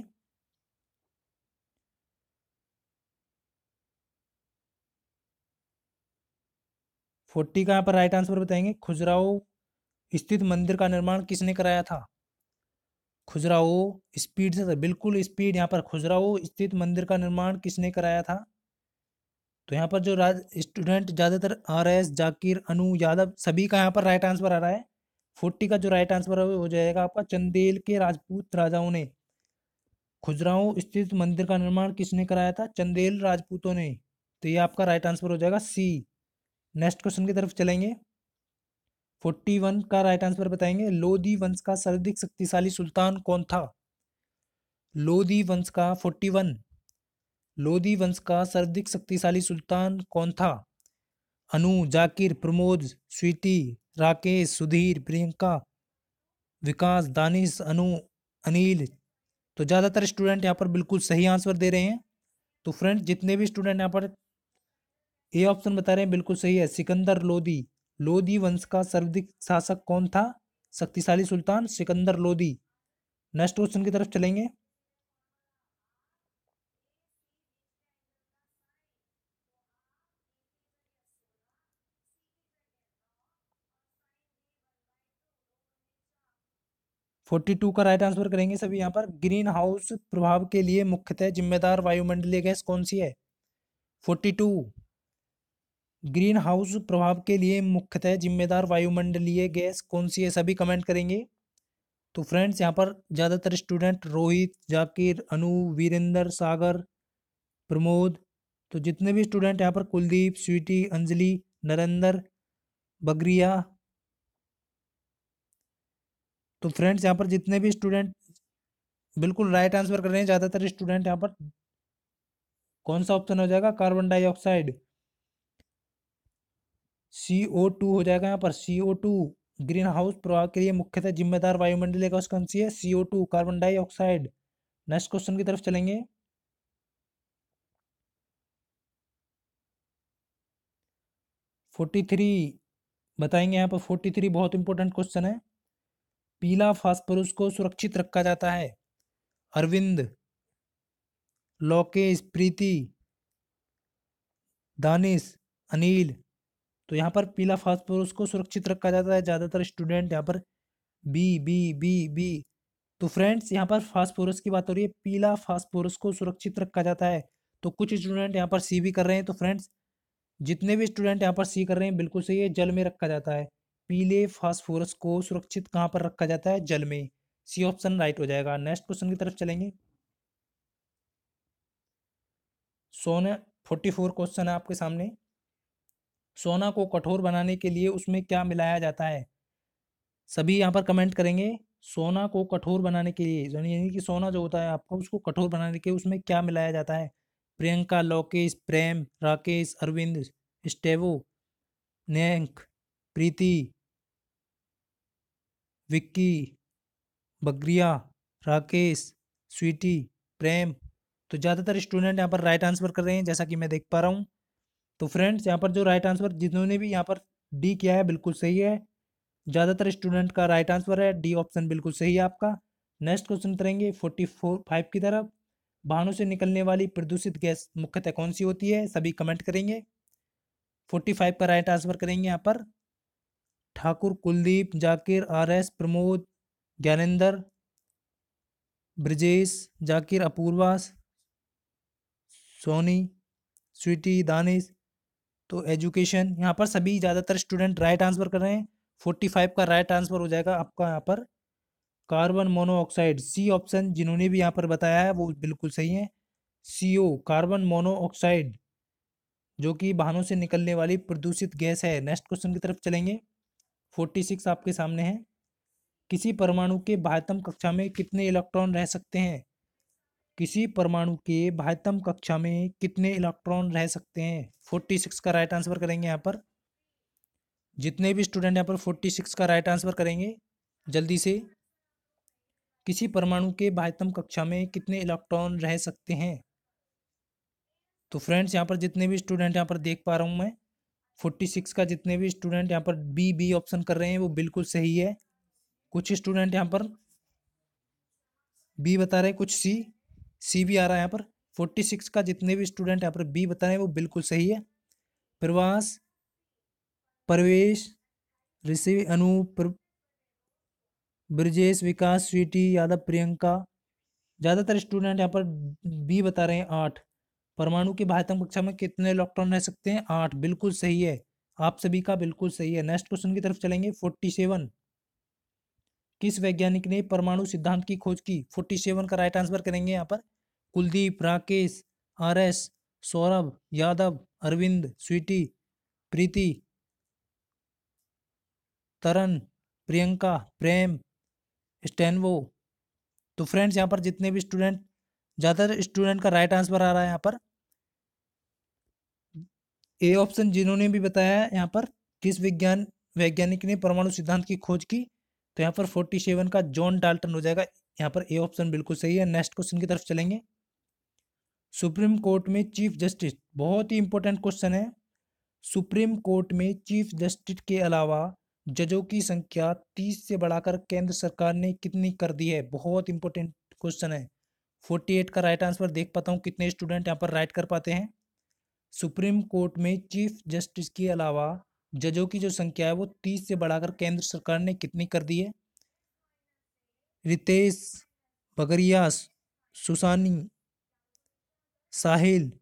40 का यहाँ पर राइट आंसर बताएंगे। खजुराहो स्थित मंदिर का निर्माण किसने कराया था? खजुराहो स्पीड से बिल्कुल स्पीड, यहाँ पर खजुराहो स्थित मंदिर का निर्माण किसने कराया था? तो यहाँ पर जो स्टूडेंट ज़्यादातर RS जाकिर अनु यादव सभी का यहाँ पर राइट आंसर आ रहा है। 40 का जो राइट आंसर हो जाएगा आपका, चंदेल के राजपूत राजाओं ने खजुराहो स्थित मंदिर का निर्माण किसने कराया था? चंदेल राजपूतों ने। तो ये आपका राइट आंसर हो जाएगा सी। नेक्स्ट क्वेश्चन की तरफ चलेंगे। 41 का राइट आंसर बताएंगे। लोधी वंश का सर्वाधिक शक्तिशाली सुल्तान कौन था? लोधी वंश का 41, लोधी वंश का सर्वाधिक शक्तिशाली सुल्तान कौन था? अनु, जाकिर, प्रमोद, स्वीति, राकेश, सुधीर, प्रियंका, विकास, दानिश, अनु, अनिल। तो ज़्यादातर स्टूडेंट यहाँ पर बिल्कुल सही आंसर दे रहे हैं। तो फ्रेंड्स जितने भी स्टूडेंट यहाँ पर ए ऑप्शन बता रहे हैं बिल्कुल सही है, सिकंदर लोधी। लोधी वंश का सर्वाधिक शासक कौन था? शक्तिशाली सुल्तान सिकंदर लोधी। नेक्स्ट क्वेश्चन की तरफ चलेंगे। फोर्टी टू का राइट आंसर करेंगे सभी यहाँ पर। ग्रीन हाउस प्रभाव के लिए मुख्यतः जिम्मेदार वायुमंडलीय गैस कौन सी है? 42, ग्रीन हाउस प्रभाव के लिए मुख्यतः जिम्मेदार वायुमंडलीय गैस कौन सी है? सभी कमेंट करेंगे। तो फ्रेंड्स यहाँ पर ज़्यादातर स्टूडेंट रोहित, जाकिर, अनु, वीरेंद्र, सागर, प्रमोद। तो जितने भी स्टूडेंट यहाँ पर कुलदीप, स्वीटी, अंजलि, नरेंद्र, बगरिया। तो फ्रेंड्स यहाँ पर जितने भी स्टूडेंट बिल्कुल राइट आंसर कर रहे हैं, ज़्यादातर स्टूडेंट यहाँ पर कौन सा ऑप्शन हो जाएगा? कार्बन डाइऑक्साइड, CO2 हो जाएगा यहाँ पर। CO2 ग्रीन हाउस प्रभाव के लिए मुख्यतः जिम्मेदार वायुमंडलीय गैस कौन सी है? CO2 carbon dioxide. Next question की तरफ चलेंगे। 43 बताएंगे यहाँ पर। 43 बहुत इंपॉर्टेंट क्वेश्चन है। पीला फास्फोरस को सुरक्षित रखा जाता है। अरविंद, लोकेश, प्रीति, दानिश, अनिल। तो यहाँ पर पीला फास्फोरस को सुरक्षित रखा जाता है। ज़्यादातर स्टूडेंट यहाँ पर बी बी बी बी। तो फ्रेंड्स यहाँ पर फास्फोरस की बात हो रही है, पीला फास्फोरस को सुरक्षित रखा जाता है। तो कुछ स्टूडेंट यहाँ पर सी भी कर रहे हैं। तो फ्रेंड्स जितने भी स्टूडेंट यहाँ पर सी कर रहे हैं बिल्कुल सही है, जल में रखा जाता है। पीले फास्फोरस को सुरक्षित कहाँ पर रखा जाता है? जल में। सी ऑप्शन राइट हो जाएगा। नेक्स्ट क्वेश्चन की तरफ चलेंगे। सोना 44 क्वेश्चन है आपके सामने। सोना को कठोर बनाने के लिए उसमें क्या मिलाया जाता है? सभी यहाँ पर कमेंट करेंगे। सोना को कठोर बनाने के लिए, यानी कि सोना जो होता है आपका, उसको कठोर बनाने के लिए उसमें क्या मिलाया जाता है? प्रियंका, लोकेश, प्रेम, राकेश, अरविंद, स्टेवो, नैंक, प्रीति, विक्की, बग्रिया, राकेश, स्वीटी, प्रेम। तो ज़्यादातर स्टूडेंट यहाँ पर राइट आंसर कर रहे हैं जैसा कि मैं देख पा रहा हूँ। तो फ्रेंड्स यहाँ पर जो राइट आंसर जिन्होंने भी यहाँ पर डी किया है बिल्कुल सही है। ज़्यादातर स्टूडेंट का राइट आंसर है डी ऑप्शन बिल्कुल सही है आपका। नेक्स्ट क्वेश्चन करेंगे 45 की तरफ। वाहनों से निकलने वाली प्रदूषित गैस मुख्यतः कौन सी होती है? सभी कमेंट करेंगे। 45 का राइट आंसर करेंगे यहाँ पर ठाकुर, कुलदीप, जाकिर, RS, प्रमोद, ज्ञानेंद्र, ब्रजेश, जाकिर, अपूर्वा, सोनी, स्वीटी, दानिश। तो एजुकेशन यहाँ पर सभी ज़्यादातर स्टूडेंट राइट आंसर कर रहे हैं। 45 का राइट आंसर हो जाएगा आपका यहाँ पर कार्बन मोनोऑक्साइड। सी ऑप्शन जिन्होंने भी यहाँ पर बताया है वो बिल्कुल सही है। CO कार्बन मोनोऑक्साइड जो कि वाहनों से निकलने वाली प्रदूषित गैस है। नेक्स्ट क्वेश्चन की तरफ चलेंगे। 46 आपके सामने है। किसी परमाणु के बाह्यतम कक्षा में कितने इलेक्ट्रॉन रह सकते हैं? किसी परमाणु के बाह्यतम कक्षा में कितने इलेक्ट्रॉन रह सकते हैं? 46 का राइट आंसर करेंगे यहाँ पर। जितने भी स्टूडेंट यहाँ पर 46 का राइट आंसर करेंगे जल्दी से। किसी परमाणु के बाह्यतम कक्षा में कितने इलेक्ट्रॉन रह सकते हैं? तो फ्रेंड्स यहाँ पर जितने भी स्टूडेंट यहाँ पर देख पा रहा हूँ मैं, 46 का जितने भी स्टूडेंट यहाँ पर बी ऑप्शन कर रहे हैं वो बिल्कुल सही है। कुछ स्टूडेंट यहाँ पर बी बता रहे हैं, कुछ सी भी आ रहा है यहाँ पर। 46 का जितने भी स्टूडेंट यहाँ पर बी बता रहे हैं वो बिल्कुल सही है। प्रवास, परवेश, ऋषि, अनूप, ब्रजेश, विकास, स्वीटी, यादव, प्रियंका, ज्यादातर स्टूडेंट यहाँ पर बी बता रहे हैं 8। परमाणु की बाह्यतम कक्षा में कितने इलेक्ट्रॉन रह सकते हैं? 8, बिल्कुल सही है। आप सभी का बिल्कुल सही है। नेक्स्ट क्वेश्चन की तरफ चलेंगे। 47, किस वैज्ञानिक ने परमाणु सिद्धांत की खोज की? 47 का राइट आंसर करेंगे यहाँ पर। कुलदीप, राकेश, RS, सौरभ, यादव, अरविंद, स्वीटी, प्रीति, तरन, प्रियंका, प्रेम, स्टेनवो। तो फ्रेंड्स यहाँ पर जितने भी स्टूडेंट, ज़्यादातर स्टूडेंट का राइट आंसर आ रहा है यहाँ पर ए ऑप्शन। जिन्होंने भी बताया है यहाँ पर किस वैज्ञानिक ने परमाणु सिद्धांत की खोज की, तो यहाँ पर 47 का जॉन डाल्टन हो जाएगा। यहाँ पर ए ऑप्शन बिल्कुल सही है। नेक्स्ट क्वेश्चन की तरफ चलेंगे। सुप्रीम कोर्ट में चीफ जस्टिस, बहुत ही इंपॉर्टेंट क्वेश्चन है। सुप्रीम कोर्ट में चीफ जस्टिस के अलावा जजों की संख्या 30 से बढ़ाकर केंद्र सरकार ने कितनी कर दी है? बहुत इंपॉर्टेंट क्वेश्चन है। 48 का राइट आंसर देख पाता हूँ कितने स्टूडेंट यहाँ पर राइट कर पाते हैं। सुप्रीम कोर्ट में चीफ जस्टिस के अलावा जजों की जो संख्या है वो 30 से बढ़ाकर केंद्र सरकार ने कितनी कर दी है? रितेश, बगरियास, सुसानी, साहिल,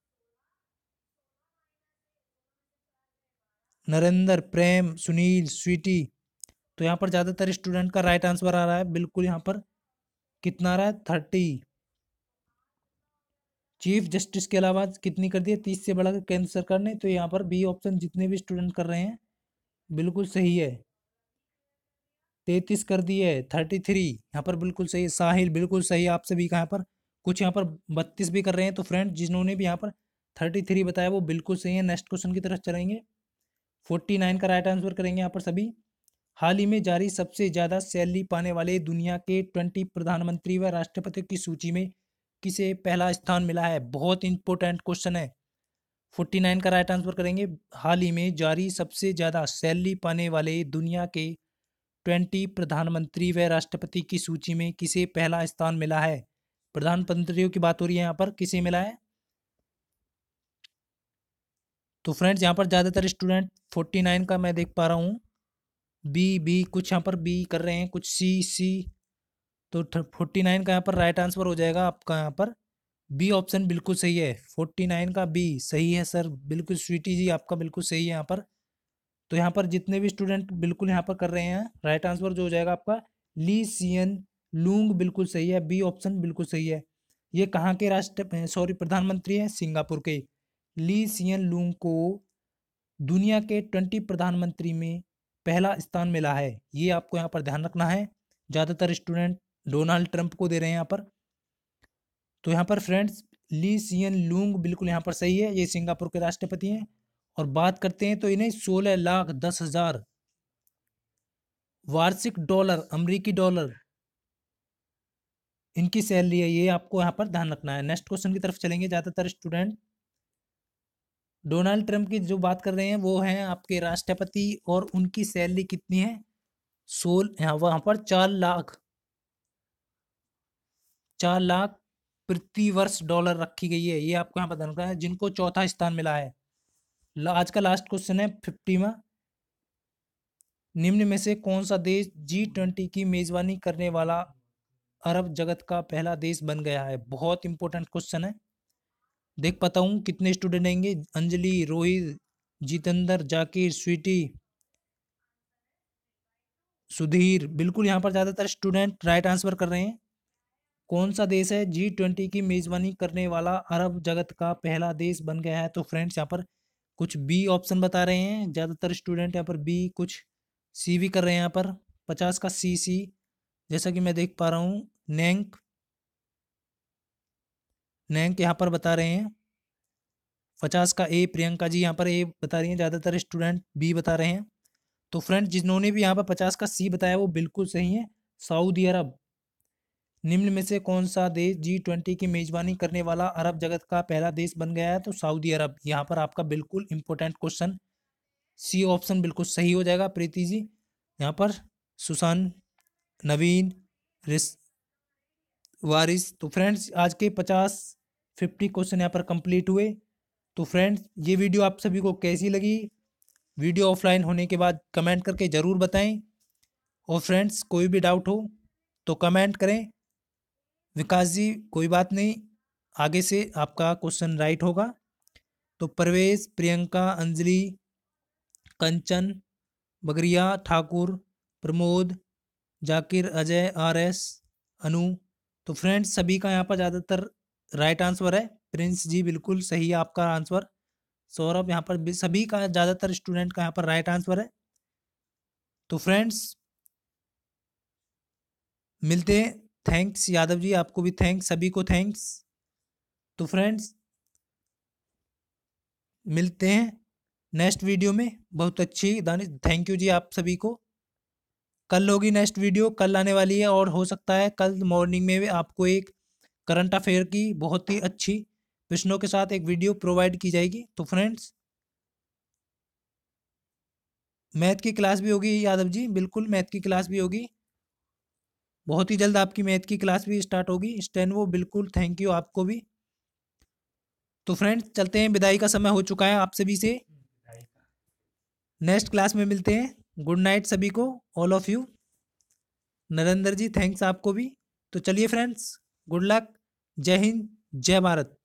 नरेंद्र, प्रेम, सुनील, स्वीटी। तो यहाँ पर ज़्यादातर स्टूडेंट का राइट आंसर आ रहा है बिल्कुल। यहाँ पर कितना आ रहा है? 30। चीफ जस्टिस के अलावा कितनी कर दी है? 30 से बढ़ाकर केंद्र सरकार ने। तो यहाँ पर बी ऑप्शन जितने भी स्टूडेंट कर रहे हैं बिल्कुल सही है। 33 कर दिए, 33 यहाँ पर बिल्कुल सही है। साहिल बिल्कुल सही, आप सभी का यहाँ पर। कुछ यहाँ पर 32 भी कर रहे हैं। तो फ्रेंड जिन्होंने भी यहाँ पर 33 बताया वो बिल्कुल सही है। नेक्स्ट क्वेश्चन की तरफ चलेंगे। 49 का राइट आंसर करेंगे यहाँ पर सभी। हाल ही में जारी सबसे ज्यादा सैलरी पाने वाले दुनिया के 20 प्रधानमंत्री व राष्ट्रपति की सूची में किसे पहला स्थान मिला है? बहुत इंपॉर्टेंट क्वेश्चन है। 49 का राइट आंसर करेंगे। हाल ही में जारी सबसे ज्यादा सैलरी पाने वाले दुनिया के 20 प्रधानमंत्री व राष्ट्रपति की सूची में किसे पहला स्थान मिला है? प्रधानमंत्रियों की बात हो रही है यहाँ पर, किसे मिला है? तो फ्रेंड्स यहाँ पर ज़्यादातर स्टूडेंट 49 का मैं देख पा रहा हूँ बी, कुछ यहाँ पर बी कर रहे हैं, कुछ सी। तो 49 का यहाँ पर राइट आंसर हो जाएगा आपका। यहाँ पर बी ऑप्शन बिल्कुल सही है। 49 का बी सही है सर, बिल्कुल। स्वीटी जी आपका बिल्कुल सही है यहाँ पर। तो यहाँ पर जितने भी स्टूडेंट बिल्कुल यहाँ पर कर रहे हैं, राइट आंसर जो हो जाएगा आपका ली सियन लूंग, बिल्कुल सही है। बी ऑप्शन बिल्कुल सही है। ये कहाँ के प्रधानमंत्री हैं? सिंगापुर के। ली सियन लूंग को दुनिया के 20 प्रधानमंत्री में पहला स्थान मिला है। ये आपको यहाँ पर ध्यान रखना है। ज़्यादातर स्टूडेंट डोनाल्ड ट्रंप को दे रहे हैं यहाँ पर। तो यहाँ पर फ्रेंड्स ली सियन लूंग बिल्कुल यहाँ पर सही है। ये सिंगापुर के राष्ट्रपति हैं। और बात करते हैं तो इन्हें 16,10,000 वार्षिक डॉलर, अमेरिकी डॉलर इनकी सैलरी है। ये आपको यहाँ पर ध्यान रखना है। नेक्स्ट क्वेश्चन की तरफ चलेंगे। ज़्यादातर स्टूडेंट डोनाल्ड ट्रंप की जो बात कर रहे हैं वो हैं आपके राष्ट्रपति, और उनकी सैलरी कितनी है? वहाँ पर 4 लाख प्रति वर्ष डॉलर रखी गई है। ये आपको यहाँ पर ध्यान रखना है। जिनको चौथा स्थान मिला है। आज का लास्ट क्वेश्चन है 50वां। निम्न में से कौन सा देश G20 की मेजबानी करने वाला अरब जगत का पहला देश बन गया है? बहुत इंपॉर्टेंट क्वेश्चन है। देख पाता हूँ कितने स्टूडेंट आएंगे। अंजलि, रोहित, जितेंद्र, जाकिर, स्वीटी, सुधीर। बिल्कुल यहाँ पर ज़्यादातर स्टूडेंट राइट आंसर कर रहे हैं। कौन सा देश है G20 की मेजबानी करने वाला अरब जगत का पहला देश बन गया है? तो फ्रेंड्स यहाँ पर कुछ बी ऑप्शन बता रहे हैं ज़्यादातर स्टूडेंट यहाँ पर बी, कुछ सी भी कर रहे हैं यहाँ पर। 50 का सी, जैसा कि मैं देख पा रहा हूँ। नैंक यहाँ पर बता रहे हैं। 50 का ए, प्रियंका जी यहाँ पर ए बता रही हैं। ज़्यादातर स्टूडेंट बी बता रहे हैं। तो फ्रेंड्स जिन्होंने भी यहाँ पर 50 का सी बताया वो बिल्कुल सही है। Saudi Arab. निम्न में से कौन सा देश G20 की मेजबानी करने वाला अरब जगत का पहला देश बन गया है? तो सऊदी अरब। यहाँ पर आपका बिल्कुल इंपॉर्टेंट क्वेश्चन सी ऑप्शन बिल्कुल सही हो जाएगा प्रीति जी। यहाँ पर सुशांत, नवीन, रिस, वारिस। तो फ्रेंड्स आज के 50 क्वेश्चन यहाँ पर कंप्लीट हुए। तो फ्रेंड्स ये वीडियो आप सभी को कैसी लगी, वीडियो ऑफलाइन होने के बाद कमेंट करके ज़रूर बताएं। और फ्रेंड्स कोई भी डाउट हो तो कमेंट करें। विकास जी कोई बात नहीं, आगे से आपका क्वेश्चन राइट होगा। तो प्रवेश, प्रियंका, अंजलि, कंचन, बगरिया, ठाकुर, प्रमोद, जाकिर, अजय, आर एस, अनु। तो फ्रेंड्स सभी का यहाँ पर ज़्यादातर राइट आंसर है। प्रिंस जी बिल्कुल सही है आपका आंसर। सौरभ, यहाँ पर सभी का ज़्यादातर स्टूडेंट का यहाँ पर राइट आंसर है। तो फ्रेंड्स मिलते हैं। थैंक्स यादव जी, आपको भी थैंक्स, सभी को थैंक्स। तो फ्रेंड्स मिलते हैं नेक्स्ट वीडियो में। बहुत अच्छी दानिश, थैंक यू जी आप सभी को। कल होगी नेक्स्ट वीडियो, कल आने वाली है। और हो सकता है कल मॉर्निंग में भी आपको एक करंट अफेयर की बहुत ही अच्छी प्रश्नों के साथ एक वीडियो प्रोवाइड की जाएगी। तो फ्रेंड्स मैथ की क्लास भी होगी यादव जी, बिल्कुल मैथ की क्लास भी होगी। बहुत ही जल्द आपकी मैथ की क्लास भी स्टार्ट होगी। स्टेनवो बिल्कुल, थैंक यू आपको भी। तो फ्रेंड्स चलते हैं, विदाई का समय हो चुका है आप सभी से। नेक्स्ट क्लास में मिलते हैं। गुड नाइट सभी को, all of you. Narendra ji thanks आपको भी। तो चलिए फ्रेंड्स, गुड लक, जय हिंद, जय भारत।